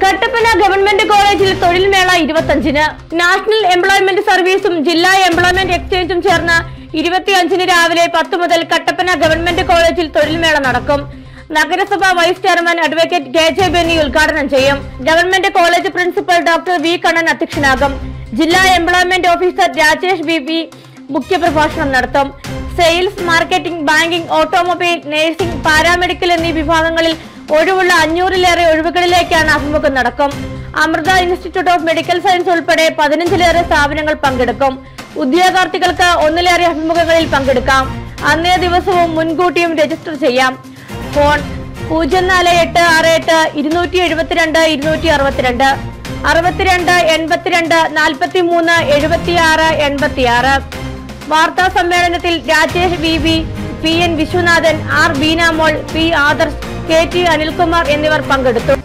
Kattappana government കോളേജിൽ തൊഴിൽ മേള 25-ന്. നാഷണൽ എംപ്ലോയ്മെന്റ് സർവീസും ജില്ലാ എംപ്ലോയ്മെന്റ് എക്സ്ചേഞ്ചും ചേർന്ന് 25-ന് രാവിലെ 10 മുതൽ കട്ടപ്പന ഗവൺമെന്റ് കോളേജിൽ തൊഴിൽ മേള നടക്കും. നഗരസഭ vice chairman advocate KJ Benny ഉദ്ഘാടനം ചെയ്യും. Government college principal doctor V Kannan അധ്യക്ഷനാകും. ജില്ലാ എംപ്ലോയ്മെന്റ് ഓഫീസർ രാജേഷ് BP മുഖ്യപ്രഭാഷണം നടത്തും. Sales, marketing, banking, automobile, nursing, paramedical എന്നീ വിഭാഗങ്ങളിൽ ഒഴിവുള്ള 500-ലേറെ ഒഴിവുകളിലേക്കാണ് അഭിമുഖം നടക്കും. Amrita institute of medical science ഉൾപ്പെടെ 15-ലേറെ സ്ഥാപനങ്ങൾ പങ്കെടുക്കും. ഉദ്യോഗാർത്ഥികൾക്ക് 1-ലേറെ അഭിമുഖങ്ങളിൽ പങ്കെടുക്കാം. അന്നേ ദിവസവും മുൻകൂട്ടിയും രജിസ്റ്റർ ചെയ്യാം. ഫോൺ 04868272 262 62 82 43 76 86. വാർത്താ സമ്മേളനത്തിൽ Rajesh VB, PN Viswanathan, R Beenamol, P Adarsh, KT Anilkumar എന്നിവർ പങ്കെടുത്തു.